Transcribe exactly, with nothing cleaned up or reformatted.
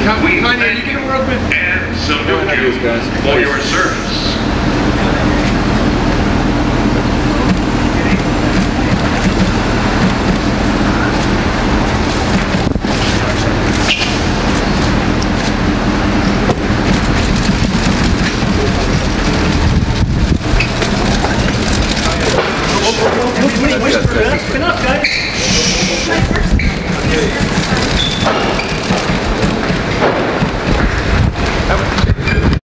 We thank you and salute you for your service. Enough, guys.